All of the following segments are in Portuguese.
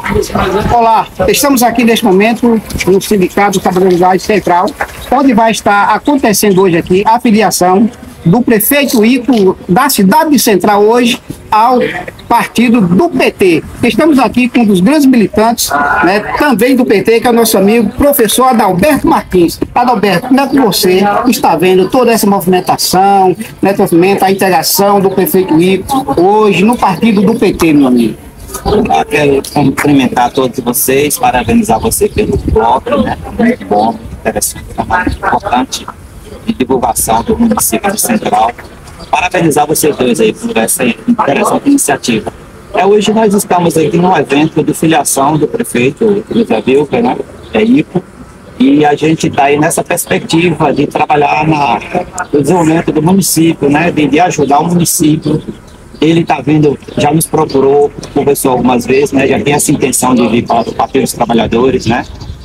Olá, estamos aqui neste momento no Sindicato Trabalhadores Central, onde vai estar acontecendo hoje aqui a filiação do prefeito Ico da cidade de Central hoje ao partido do PT. Estamos aqui com um dos grandes militantes, né, também do PT, que é o nosso amigo professor Adalberto Martins. Adalberto, como é que você está vendo toda essa movimentação, né, a integração do prefeito Ico hoje no partido do PT, meu amigo? Eu quero cumprimentar todos vocês, parabenizar você pelo bloco, né? Muito bom, interessante, trabalho importante de divulgação do município de Central. Parabenizar vocês dois aí por essa interessante iniciativa. Hoje nós estamos aqui num evento de filiação do prefeito José Wilker, né? Ico, e a gente está aí nessa perspectiva de trabalhar no desenvolvimento do município, né? De ajudar o município. Ele está vindo, já nos procurou, conversou algumas vezes, né? Já tem essa intenção de vir para o Partido dos Trabalhadores, né?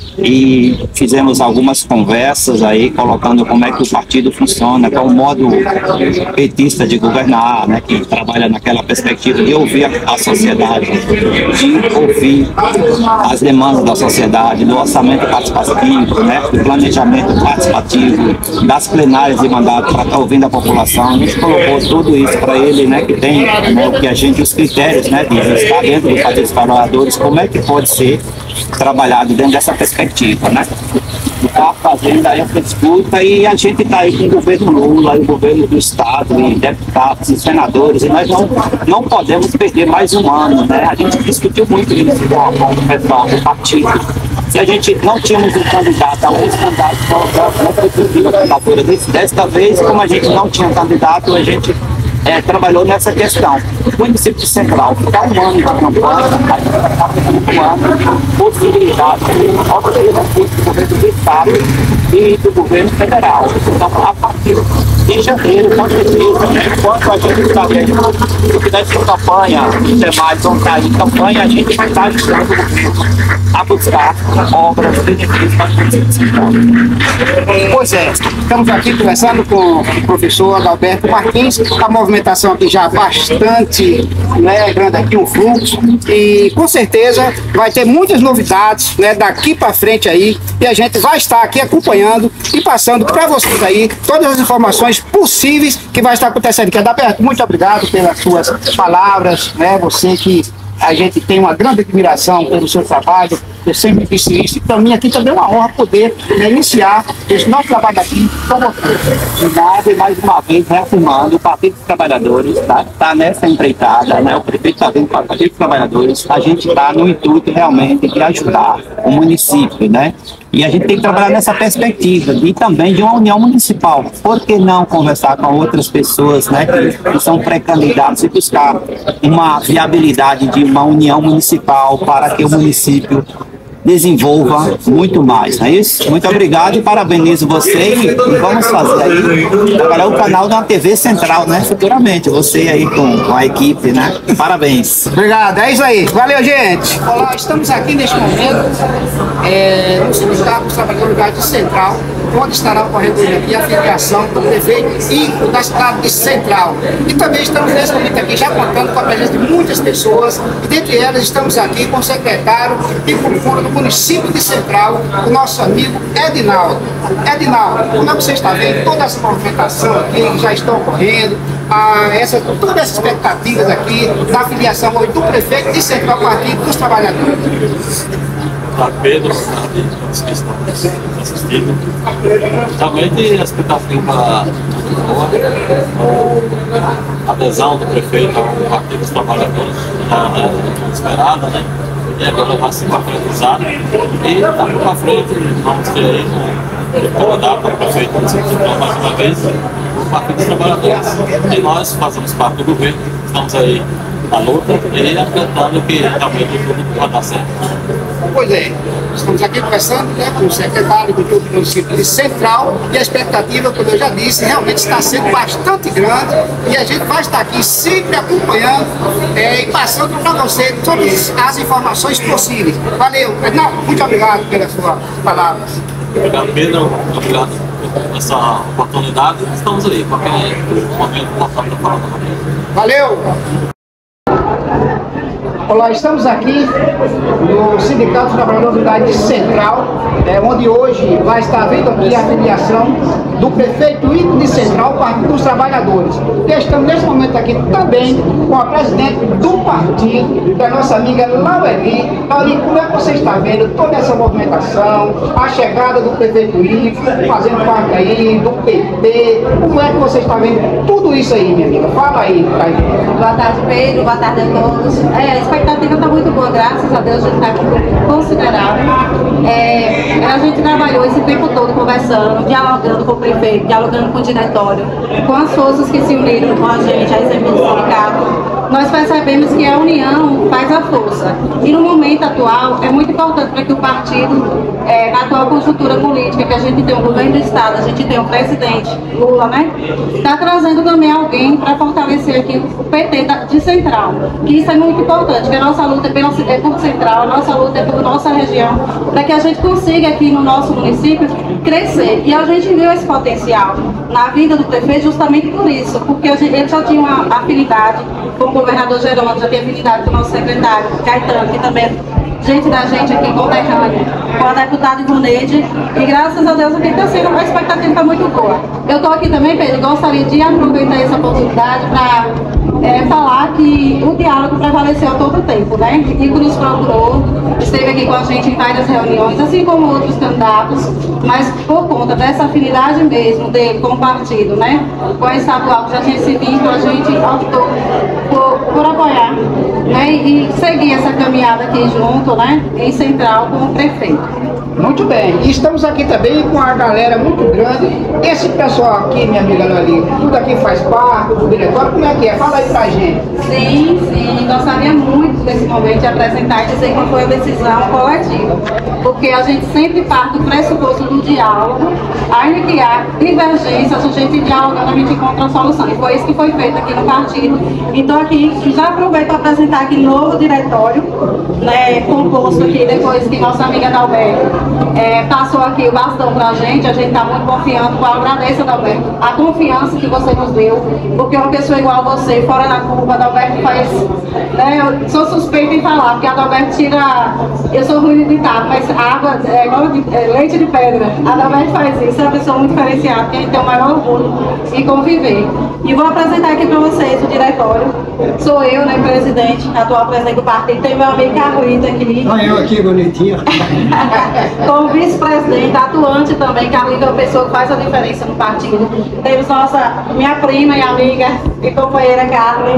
E fizemos algumas conversas aí, colocando como é que o partido funciona, qual é o modo petista de governar, né? Que trabalha naquela perspectiva de ouvir a sociedade, de ouvir as demandas da sociedade, do orçamento participativo, né? Do planejamento participativo, das plenárias de mandato para estar ouvindo a população. A gente colocou tudo isso para ele, né? Que tem, né, o que a gente, os critérios, né? De estar dentro do Partido dos Trabalhadores, como é que pode ser trabalhado dentro dessa perspectiva, né? Está fazendo aí essa disputa e a gente está aí com o governo Lula, o governo do Estado, e deputados e senadores, e nós não podemos perder mais um ano, né? A gente discutiu muito isso com o pessoal do partido. Se a gente não tínhamos um candidato, alguns candidatos não foi possível a candidatura desta vez, como a gente não tinha candidato, a gente trabalhou nessa questão. O município de Central ficar um ano de campanha, um ano, possibilidade de obter recursos do governo do Estado e do governo federal. Então, a partir de janeiro, com certeza, né, enquanto a gente está vendo que nessa campanha, os demais vão estar em campanha, a gente vai estar ajudando o governo a buscar obras, benefícios para o município de Central. Pois é, estamos aqui conversando com o professor Adalberto Martins, a movimentação aqui já bastante, né, grande aqui, um fluxo, e com certeza vai ter muitas novidades, né, daqui para frente aí, e a gente vai estar aqui acompanhando e passando para vocês aí todas as informações possíveis que vai estar acontecendo aqui. Adalberto, muito obrigado pelas suas palavras, né, você que a gente tem uma grande admiração pelo seu trabalho, eu sempre disse isso, e para mim aqui também é uma honra poder, né, iniciar esse nosso trabalho aqui com você. Obrigado, e mais uma vez reafirmando, o Partido dos Trabalhadores está nessa empreitada, né? O prefeito está vindo para o Partido dos Trabalhadores, a gente está no intuito realmente de ajudar o município, né? E a gente tem que trabalhar nessa perspectiva e também de uma união municipal. Por que não conversar com outras pessoas, né, que são pré-candidatos e buscar uma viabilidade de uma união municipal para que o município desenvolva muito mais, não é isso? Muito obrigado e parabenizo você e vamos fazer aí, trabalhar o canal da TV Central, né? Futuramente, você aí com a equipe, né? Parabéns. Obrigado, é isso aí. Valeu, gente. Olá, estamos aqui neste momento no Sindicato dos Trabalhadores de Central, onde estará ocorrendo hoje aqui a filiação do prefeito Ico da cidade de Central. E também estamos nesse momento aqui já contando com a presença de muitas pessoas, e dentre elas estamos aqui com o secretário e cultura do município de Central, o nosso amigo Edinaldo. Edinaldo, como é que você está vendo toda essa movimentação aqui que já está ocorrendo, todas essas expectativas aqui da filiação hoje do prefeito de Central, Partido dos Trabalhadores? Para Pedro, os que estão assistindo. Realmente a expectativa boa, a adesão do prefeito ao Partido dos Trabalhadores é esperada, né? E agora vai se concretizar. E daqui para frente vamos ter aí o mandato para o prefeito municipal mais uma vez, o Partido dos Trabalhadores. E nós fazemos parte do governo, estamos aí na luta e acreditando que realmente tudo vai dar certo. Pois é, estamos aqui conversando, né, com o secretário do município de Central, e a expectativa, como eu já disse, realmente está sendo bastante grande, e a gente vai estar aqui sempre acompanhando e passando para você todas as informações possíveis. Valeu, não, muito obrigado pela sua palavra. Obrigado, Pedro, obrigado por essa oportunidade. Estamos aí, qualquer momento importante para falar com você. Valeu! Olá, estamos aqui no Sindicato dos Trabalhadores da Unidade Central, onde hoje vai estar vindo aqui a filiação do prefeito Ivo de Central, Partido dos Trabalhadores. E estamos nesse momento aqui também com a presidente do partido, da nossa amiga Laueli. Laueli, como é que você está vendo toda essa movimentação, a chegada do prefeito Ivo, fazendo parte aí do PP, como é que você está vendo tudo isso aí, minha amiga? Fala aí, pra gente. Boa tarde, Pedro. Boa tarde a todos. A expectativa está muito boa, graças a Deus, a gente está com um grupo considerável. A gente trabalhou esse tempo todo conversando, dialogando com o prefeito, dialogando com o diretório, com as forças que se uniram com a gente, a exemplo do sindicato. Nós percebemos que a união faz a força. E no momento atual, é muito importante para que o partido, na atual conjuntura política, que a gente tem o governo do Estado, a gente tem o presidente Lula, né? Está trazendo também alguém para fortalecer aqui o PT de Central. Que isso é muito importante, que a nossa luta é por Central, a nossa luta é por nossa região, para que a gente consiga aqui no nosso município crescer. E a gente viu esse potencial na vida do prefeito justamente por isso, porque ele já tinha uma afinidade com o governador Jerônimo, já tinha afinidade com o nosso secretário Caetano, que também é gente da gente aqui, conterrânea, com a deputada Ivoneide, e graças a Deus aqui está sendo, a expectativa está muito boa. Eu estou aqui também, Pedro, gostaria de aproveitar essa oportunidade para falar que o diálogo prevaleceu a todo tempo, né? Ivo nos procurou, esteve aqui com a gente em várias reuniões, assim como outros candidatos, mas por conta dessa afinidade mesmo dele com o partido, né? Com a estadual que já tinha esse vínculo, a gente optou por apoiar, né? E seguir essa caminhada aqui junto, né? Em Central com o prefeito. Muito bem, e estamos aqui também com a galera muito grande. Esse pessoal aqui, minha amiga Laueli, tudo aqui faz parte do diretório, como é que é? Fala aí pra gente. Sim, gostaria muito desse momento de apresentar e dizer qual foi a decisão coletiva, porque a gente sempre parte do pressuposto do diálogo, ainda que há divergências, a gente dialogando, a gente encontra a solução, e foi isso que foi feito aqui no partido. Então aqui, já aproveito para apresentar aqui novo diretório, né, composto aqui, depois que nossa amiga Dalberto passou aqui o bastão pra gente está muito confiante, eu agradeço, Adalberto, a confiança que você nos deu, porque uma pessoa igual a você, fora da curva, Adalberto faz, né, eu sou suspeita em falar, porque Adalberto tira, eu sou ruim de ditado, mas água é igual leite de pedra, Adalberto faz isso, é uma pessoa muito diferenciada, que a gente tem o maior orgulho em conviver. E vou apresentar aqui para vocês o diretório, sou eu, né, presidente, atual presidente do partido, tem meu amigo Carlito aqui. Olha eu aqui, bonitinho. Como vice-presidente, atuante também, Carlito é uma pessoa que faz a diferença no partido. Temos minha prima e amiga e companheira Carmen.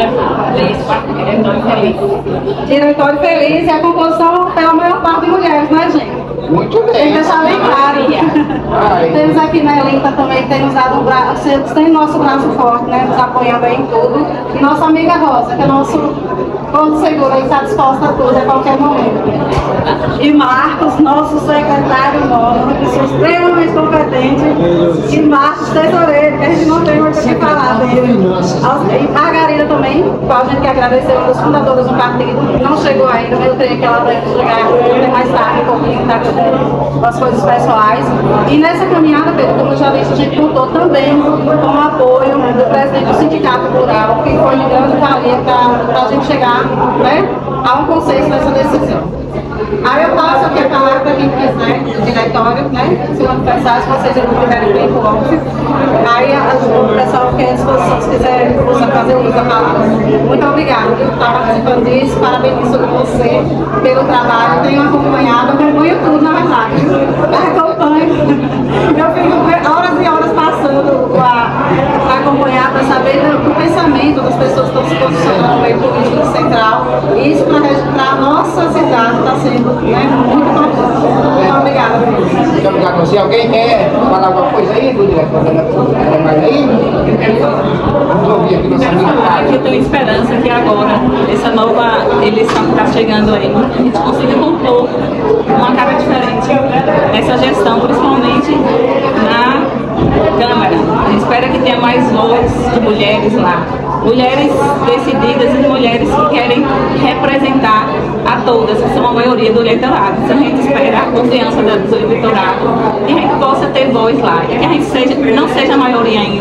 Diretório feliz e a composição pela maior parte de mulheres, né, gente? Muito bem. Tem que deixar bem claro. Temos aqui na Elinta também, que tem nos dado um braço, tem nosso braço forte, né, nos apoiando aí em tudo. E nossa amiga Rosa, que é nosso ponto seguro, aí está disposta a tudo a qualquer momento. E Marcos, nosso secretário novo, uma pessoa extremamente competente. E Marcos, tesoureiro, que a gente não tem muito o que falar dele. E Margarida também, qual a gente quer agradecer, uma das fundadoras do partido, que não chegou ainda, mas eu creio que ela deve chegar mais tarde, um pouquinho, tá, com as coisas pessoais. E nessa caminhada, Pedro, como eu já disse, a gente contou também com o apoio do presidente do Sindicato Rural, que foi de grande valia para a gente chegar, né, a um consenso nessa decisão. Aí eu passo aqui a palavra para quem quiser, do diretório, né? Se manifestar, se vocês não tiverem tempo, óbvio. Aí o pessoal que é à disposição, se quiser fazer uso da palavra. Muito obrigada por estar participando disso, parabenizo você pelo trabalho, tenho acompanhado, acompanho tudo, na verdade. Acompanho. Eu fico horas e horas passando para acompanhar, para saber do pensamento das pessoas que estão se posicionando no meio político central. Isso para a nossa cidade está sendo, né, muito importante. Muito obrigada. Muito obrigado a você. Alguém quer falar alguma coisa aí do diretor? Mais aí? Vamos ouvir aqui nossa amiga. Eu tenho esperança que agora, essa nova eleição que está chegando aí, a gente consiga compor uma cara diferente nessa gestão, principalmente na Câmara. A gente espera que tenha mais voz de mulheres lá. Mulheres decididas e mulheres que querem representar a todas, que são a maioria do eleitorado. Então a gente espera a confiança do eleitorado e a gente possa ter voz lá. E que a gente não seja a maioria ainda,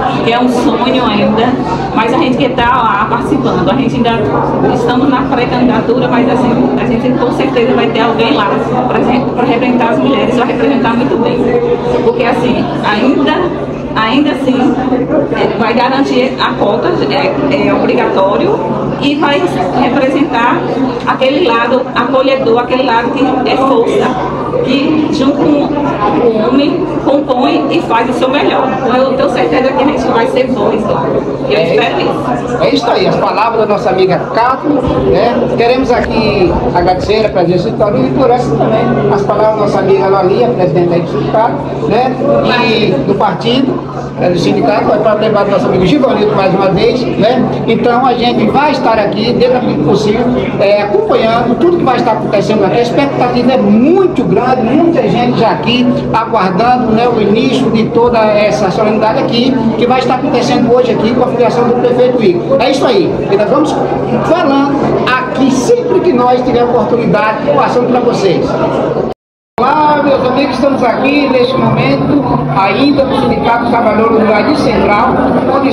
que é um sonho ainda, mas a gente que está lá participando, a gente ainda estamos na pré-candidatura, mas assim, a gente com certeza vai ter alguém lá para representar as mulheres, vai representar muito bem, porque assim, ainda assim, vai garantir a cota, é obrigatório, e vai representar aquele lado acolhedor, aquele lado que é força, que junto com o homem compõe e faz o seu melhor. Então eu tenho certeza que a gente vai ser voz lá. Eu espero isso. É isso aí, as palavras da nossa amiga Cato, né? Queremos aqui agradecer a presença do Torinho e por essa também as palavras da nossa amiga Lolinha, presidente do sindicato, né? E do partido, do sindicato, para levar o nosso amigo Givanildo mais uma vez, né? Então a gente vai estar aqui, dentro do possível, acompanhando tudo que vai estar acontecendo aqui. A expectativa é muito grande, muita gente já aqui aguardando, né, o início de toda essa solenidade aqui, que vai estar acontecendo hoje aqui com a filiação do prefeito Igor. É isso aí, e nós vamos falando aqui sempre que nós tivermos oportunidade, passando para vocês. Olá, meus amigos, estamos aqui neste momento, ainda no Sindicato dos Trabalhadores do Jardim Central, onde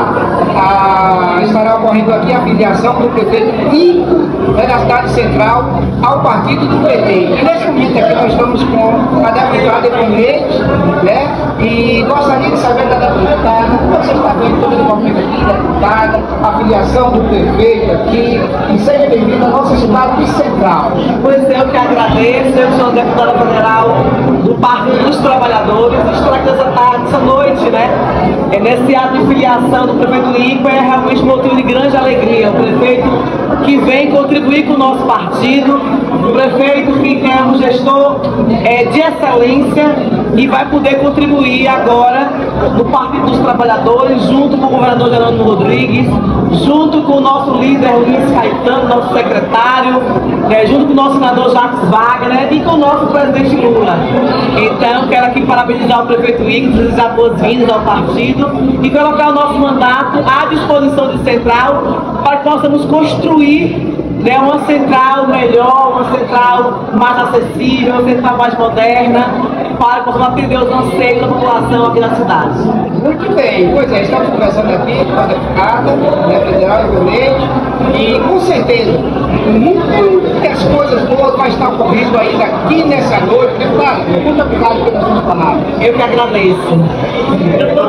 estará ocorrendo aqui a filiação do prefeito Igor, da cidade central, ao partido do PT. E nesse momento aqui nós estamos com a deputada Eponete, né? E gostaria de saber da deputada, como você está vendo todo o desenvolvimento aqui, deputada, a filiação do prefeito aqui, e seja bem-vindo à nossa cidade central. Pois eu que agradeço, eu sou deputada federal do Partido dos Trabalhadores, estou aqui essa noite, né? Nesse ato de filiação do prefeito Igor é realmente um motivo de grande alegria. O prefeito que vem contribuir com o nosso partido, o prefeito que é um gestor de excelência e vai poder contribuir agora no Partido dos Trabalhadores, junto com o governador Jerônimo Rodrigues, junto com o nosso líder Luiz Caetano, nosso secretário, junto com o nosso senador Jacques Wagner e com o nosso presidente Lula. Então, quero aqui parabenizar o prefeito Igor, desejar boas-vindas ao partido e colocar o nosso mandato à disposição do Central para que possamos construir uma central melhor, uma central mais acessível, uma central mais moderna, para que possamos atender os anseios da população aqui na cidade. Muito bem, pois é, estamos conversando aqui com a deputada, federal Eponete, e com certeza, muitas coisas boas vai estar ocorrendo ainda aqui nessa noite. Deputada, muito obrigado pelas suas palavras. Eu que agradeço.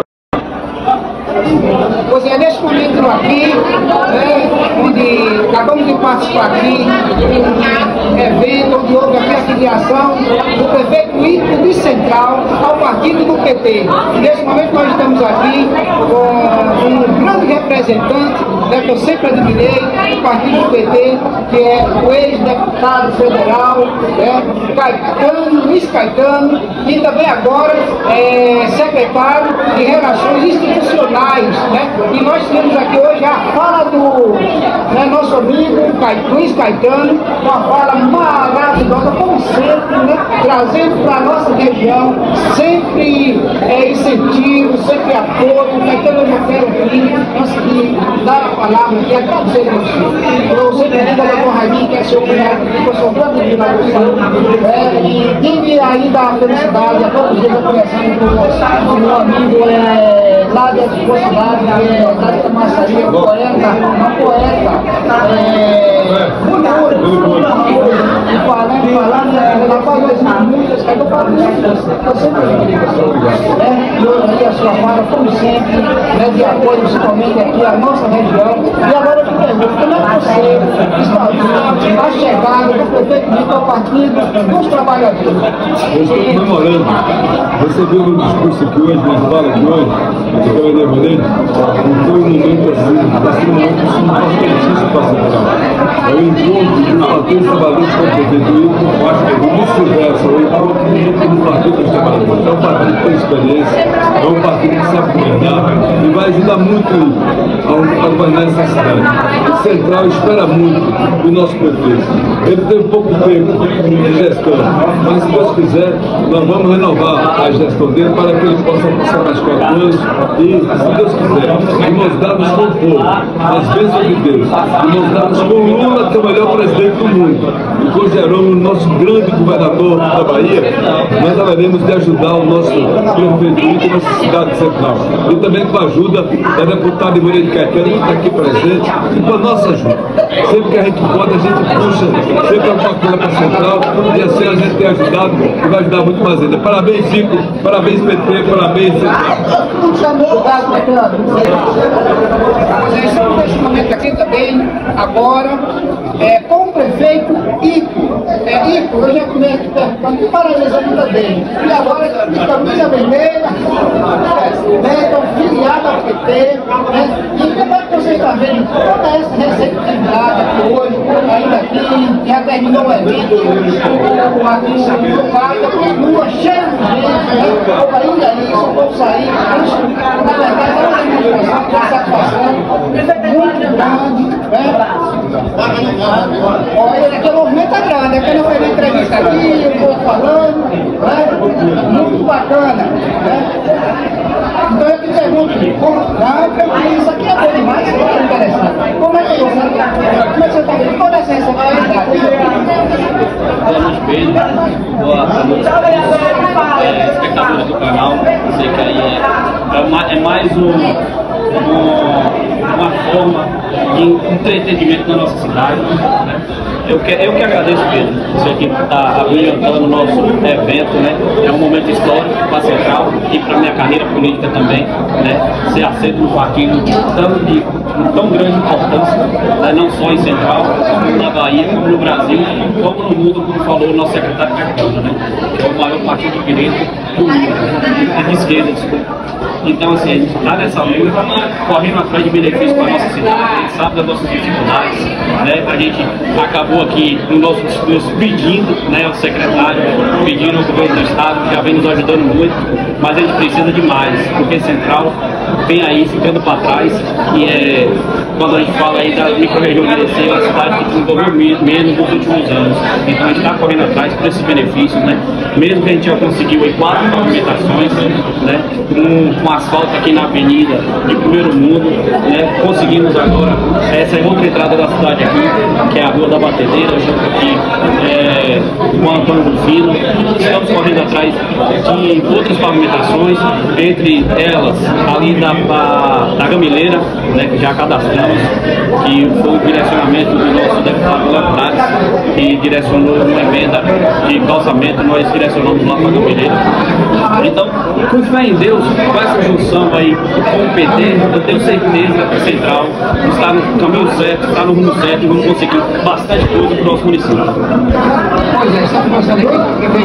Pois é, nesse momento aqui, onde acabamos de participar aqui de um evento onde houve aqui a filiação do prefeito Igor de Central ao partido do PT. Nesse momento nós estamos aqui com um grande representante, que eu sempre admirei, do partido do PT, que é o ex-deputado federal, Luiz Caetano, e também agora secretário de Relações Institucionais, E nós temos aqui hoje a fala do nosso amigo Luiz Caetano, uma fala maravilhosa, como sempre, trazendo para a nossa região sempre incentivo, sempre apoio. Caetano, eu quero aqui, antes de dar a palavra aqui, agradecer a você. Eu sempre digo a doutor Raimundo, que é seu cunhado, que eu sou grande admirador, e tive ainda a felicidade, há poucos dias eu conversando com o meu amigo lá da cidade, lá de Camaçaria, uma poeta, e falando, ela fala as músicas, que eu falo músicas, eu sempre digo, e a sua fala, como sempre, de apoio, principalmente aqui a nossa região. E agora eu te pergunto, como é que você está vendo a chegada do prefeito Igor ao partido dos trabalhadores? Eu estou comemorando. Você viu no discurso aqui hoje, na fala de hoje, do governador Rodrigues, foi um momento assim, um momento importantíssimo para a Central. É o encontro dos partidos trabalhadores com o prefeito Igor, acho que é vice-versa, o encontro do partido dos trabalhadores. É um partido que tem experiência, é um partido que sabe governar e vai ajudar muito a governar essa cidade. Central espera muito do nosso prefeito. Ele teve pouco tempo de gestão, mas se Deus quiser, nós vamos renovar a gestão dele para que ele possa passar mais 4 anos e, se Deus quiser, nós dados com o povo, as bênçãos de Deus, e nós dados com o Lula, que é o melhor presidente do mundo, e com o Jerônimo, nosso grande governador da Bahia, nós haveremos de ajudar o nosso prefeito nessa cidade central. E também com a ajuda da deputada Ivone de Caetano, que está aqui presente, e com a nossa ajuda. Sempre que a gente pode, a gente puxa sempre alguma coisa para a central, e assim a gente tem ajudado e vai ajudar muito mais ainda. Parabéns, Zico, parabéns, PT, parabéns, central. Estamos nesse momento aqui também, agora, com o prefeito Ico. Ico, eu já começo perguntando, paralisando também. E agora, de camisa vermelha, estão filiados ao PT, e como é que você está vendo toda essa receptividade aqui hoje, ainda aqui, já terminou o evento, o bairro continua cheio de gente, ainda isso, vou sair, isso, na verdade, é uma satisfação muito grande, olha, aqui o movimento é grande, aqui eu não fiz entrevista aqui, eu estou falando, muito bacana, Então eu te pergunto, isso aqui é bom demais, isso aqui é interessante. Como é que você está vendo toda essa realidade? Boa noite, Pedro. Boa noite, espectadores do canal. Sei que aí é mais uma forma de entretenimento na nossa cidade. Né? Eu que agradeço, Pedro, você aqui está abrilhantando o nosso evento, né? É um momento histórico para a Central e para a minha carreira política também, né? Ser aceito no partido de tão grande importância, né? Não só em Central, como na Bahia, como no Brasil, como no mundo, como falou o nosso secretário de Agricultura, né? Que é o maior partido de direita do mundo, de esquerda, desculpa. Então, assim, a gente está nessa luta, correndo atrás de benefícios para a nossa cidade, a gente sabe das nossas dificuldades, né? A gente acabou aqui no nosso discurso pedindo, né, ao secretário, pedindo ao governo do estado, que já vem nos ajudando muito, mas a gente precisa de mais, porque Central vem aí ficando para trás, que é, quando a gente fala aí da micro-região de Irecê, a cidade que desenvolveu menos nos últimos anos. Então a gente está correndo atrás por esses benefícios, né? Mesmo que a gente já conseguiu aí 4 pavimentações, né? Com asfalto aqui na avenida de primeiro mundo, né? Conseguimos agora essa outra entrada da cidade aqui, que é a Rua da Batedeira, junto aqui com o Antônio Rufino. Estamos correndo atrás de outras pavimentações, entre elas ali da Gamileira, né? Que já cadastramos, que foi o direcionamento do nosso deputado Léo Prates, que direcionou uma emenda de calçamento, nós direcionamos lá para a Gamileira. Então, com fé em Deus, com essa junção aí com o PT, eu tenho certeza que a Central está no caminho certo, está no rumo certo e vamos conseguir bastante coisa para o nosso município. Pois é, essa informação aqui,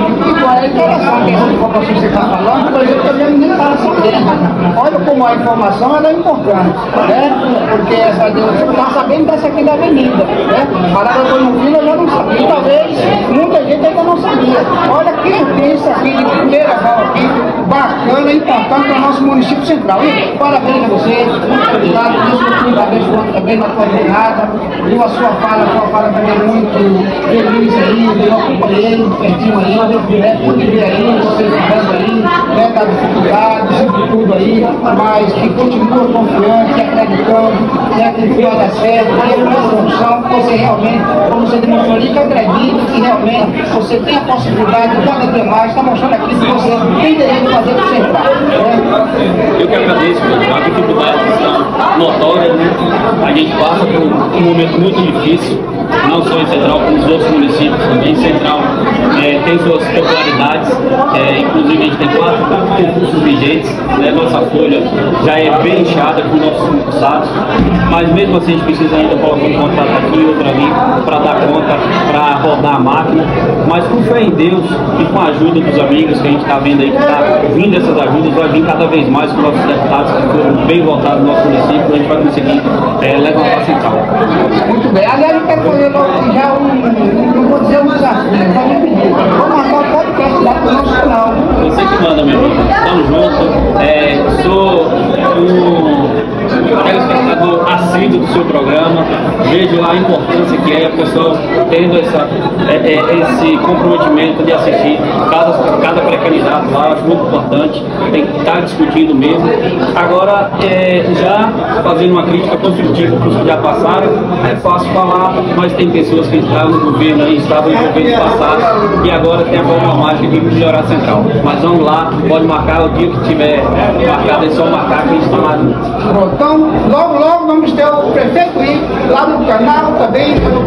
é interessante essa informação que você está falando, por exemplo, também nem estava sabendo. Olha como a informação ela é importante, né? Porque essa você está sabendo dessa aqui da avenida, né? Para eu estou no Vila, eu já não sabia, talvez muita gente ainda não sabia. Olha quem tem isso aqui de primeira mão aqui, bacana e importante para o nosso município central. E parabéns a você, muito obrigado, discutindo abençoando também na sua jornada, viu a sua fala também muito feliz aí, eu acompanhei pertinho aí, pude ver aí, vocês falando aí, né, da dificuldade, de tudo aí, mas que continua confiante, acreditando, né, que vai dar certo, que é uma solução, que você realmente, como você demonstrou ali, que acredita, que realmente você tem a possibilidade de cada vez mais, está mostrando aqui que você tem direito de fazer o que você Eu que agradeço, a dificuldade está notória, né? A gente passa por um momento muito difícil, não só em Central, como nos outros municípios também. Central tem suas peculiaridades, inclusive a gente tem 4 concursos vigentes, né? Nossa folha já é bem inchada com nossos concursados, mas mesmo assim a gente precisa ainda colocar um contrato aqui, outro ali, para dar conta, para rodar a máquina, mas com fé em Deus e com a ajuda dos amigos que a gente está vendo aí, que está vindo essas ajudas, vai vir cada vez mais com nossos deputados que foram bem votados no nosso município, a gente vai conseguir levantar a Central. Muito bem, aliás eu quero fazer logo já não vou dizer um desafio, mas um pedido. Vamos marcar o podcast lá para o nosso canal. Você que manda, meu amigo. Estamos juntos. Sou um telespectador assíduo do seu programa, vejo a importância que é a pessoa tendo esse comprometimento de assistir cada pré-candidato lá, acho muito importante, tem que estar discutindo mesmo. Agora, já fazendo uma crítica construtiva para os que já passaram, é fácil falar, mas tem pessoas que estavam no governo aí, estavam no governo passado e agora tem a forma mágica de melhorar a central. Mas vamos lá, pode marcar o dia que tiver marcado, é só marcar que a gente está lá. Então, logo vamos ter o prefeito ir lá no canal também.